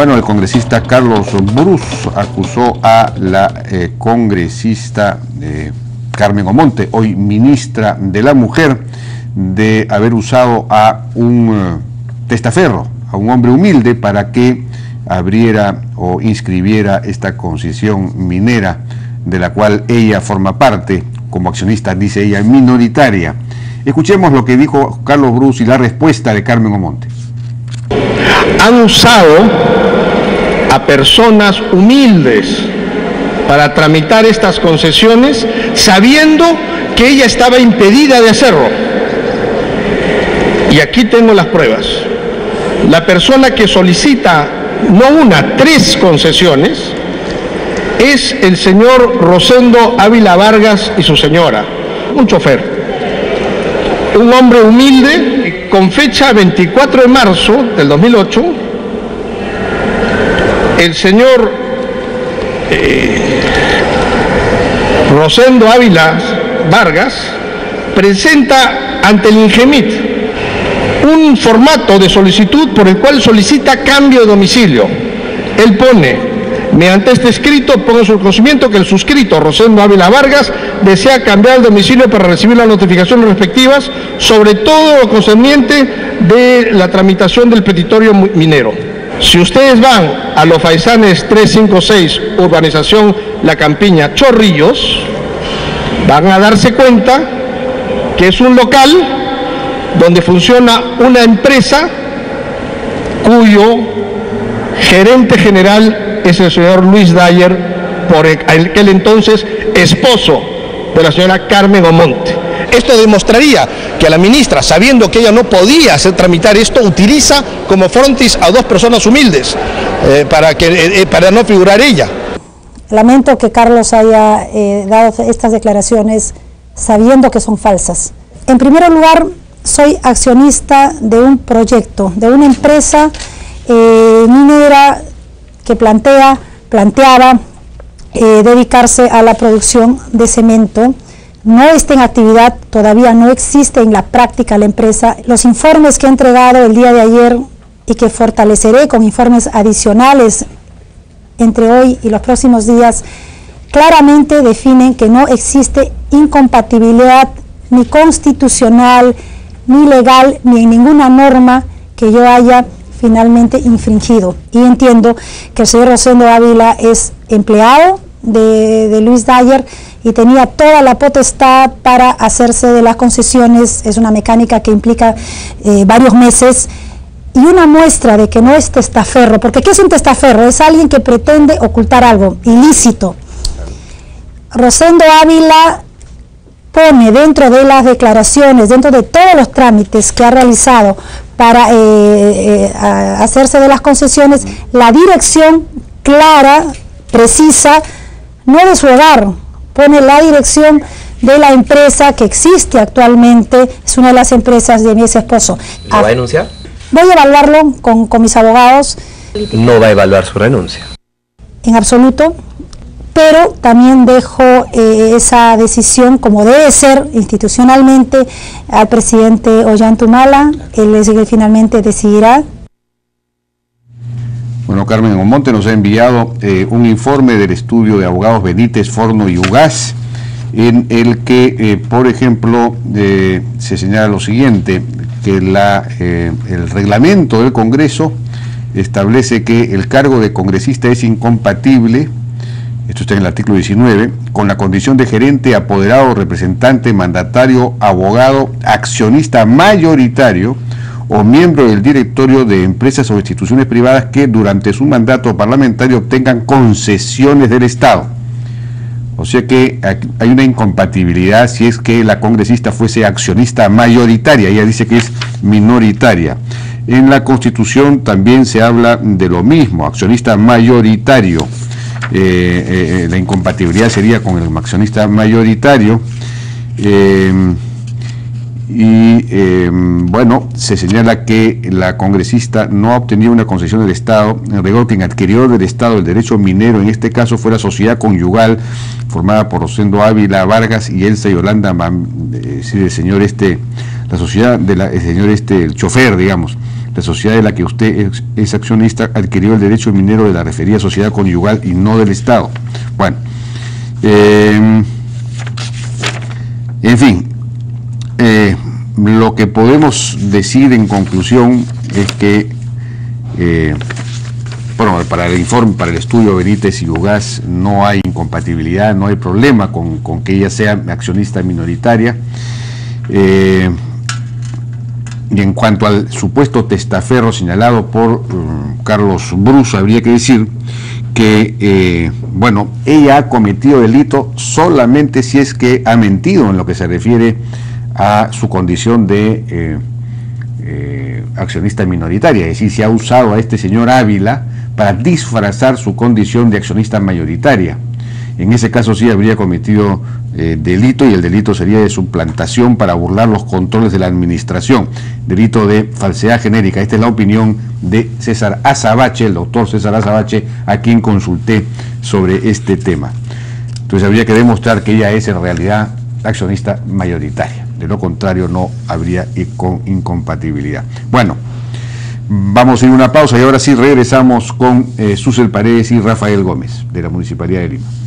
Bueno, el congresista Carlos Brus acusó a la congresista Carmen Omonte, hoy ministra de la Mujer, de haber usado a un testaferro, a un hombre humilde, para que abriera o inscribiera esta concesión minera, de la cual ella forma parte, como accionista, dice ella, minoritaria. Escuchemos lo que dijo Carlos Brus y la respuesta de Carmen Omonte. Han usado a personas humildes para tramitar estas concesiones, sabiendo que ella estaba impedida de hacerlo. Y aquí tengo las pruebas. La persona que solicita no una, 3 concesiones es el señor Rosendo Ávila Vargas y su señora, un chofer, un hombre humilde, con fecha 24 de marzo del 2008, el señor Rosendo Ávila Vargas presenta ante el INGEMIT un formato de solicitud por el cual solicita cambio de domicilio. Él pone, mediante este escrito, pongo su conocimiento que el suscrito Rosendo Ávila Vargas desea cambiar el domicilio para recibir las notificaciones respectivas, sobre todo lo concerniente de la tramitación del petitorio minero. Si ustedes van a los Faisanes 356, urbanización La Campiña, Chorrillos, van a darse cuenta que es un local donde funciona una empresa cuyo gerente general es el señor Luis Dyer, por aquel entonces esposo de la señora Carmen Omonte. Esto demostraría que a la ministra, sabiendo que ella no podía hacer tramitar esto, utiliza como frontis a 2 personas humildes para no figurar ella. Lamento que Carlos haya dado estas declaraciones sabiendo que son falsas. En primer lugar, soy accionista de un proyecto, de una empresa minera que planteaba dedicarse a la producción de cemento. No está en actividad, todavía no existe en la práctica la empresa. Los informes que he entregado el día de ayer y que fortaleceré con informes adicionales entre hoy y los próximos días, claramente definen que no existe incompatibilidad ni constitucional, ni legal, ni en ninguna norma que yo haya finalmente infringido. Y entiendo que el señor Rosendo Ávila es empleado de Luis Dyer y tenía toda la potestad para hacerse de las concesiones. Es una mecánica que implica varios meses. Y una muestra de que no es testaferro, porque ¿qué es un testaferro? Es alguien que pretende ocultar algo ilícito. Rosendo Ávila pone dentro de las declaraciones, dentro de todos los trámites que ha realizado para hacerse de las concesiones, la dirección clara, precisa, no de su hogar, pone la dirección de la empresa que existe actualmente, es una de las empresas de mi ex esposo. ¿Lo va a denunciar? Voy a evaluarlo con mis abogados. ¿No va a evaluar su renuncia? En absoluto, pero también dejo esa decisión, como debe ser institucionalmente, al presidente Ollantumala. Él es el que finalmente decidirá. Bueno, Carmen Omonte nos ha enviado un informe del estudio de abogados Benítez, Forno y Ugaz, en el que, por ejemplo, se señala lo siguiente, que el reglamento del Congreso establece que el cargo de congresista es incompatible, esto está en el artículo 19, con la condición de gerente, apoderado, representante, mandatario, abogado, accionista mayoritario o miembro del directorio de empresas o instituciones privadas que durante su mandato parlamentario obtengan concesiones del Estado. O sea que hay una incompatibilidad si es que la congresista fuese accionista mayoritaria. Ella dice que es minoritaria. En la Constitución también se habla de lo mismo, accionista mayoritario. La incompatibilidad sería con el accionista mayoritario. Bueno, se señala que la congresista no ha obtenido una concesión del Estado, en rigor quien adquirió del Estado el derecho minero, en este caso fue la sociedad conyugal formada por Rosendo Ávila Vargas y Elsa Yolanda, el señor la sociedad del señor el chofer, digamos. La sociedad de la que usted es accionista adquirió el derecho minero de la referida sociedad conyugal y no del Estado. Bueno, en fin, lo que podemos decir en conclusión es que bueno, para el informe, para el estudio Benítez y Ugaz no hay incompatibilidad, no hay problema con que ella sea accionista minoritaria. Y en cuanto al supuesto testaferro señalado por Carlos Brus, habría que decir que, bueno, ella ha cometido delito solamente si es que ha mentido en lo que se refiere a su condición de accionista minoritaria, es decir, si ha usado a este señor Ávila para disfrazar su condición de accionista mayoritaria. En ese caso sí habría cometido delito, y el delito sería de suplantación para burlar los controles de la administración, delito de falsedad genérica. Esta es la opinión de César Azabache, el doctor César Azabache, a quien consulté sobre este tema. Entonces habría que demostrar que ella es en realidad accionista mayoritaria, de lo contrario no habría incompatibilidad. Bueno, vamos a ir a una pausa y ahora sí regresamos con Susel Paredes y Rafael Gómez, de la Municipalidad de Lima.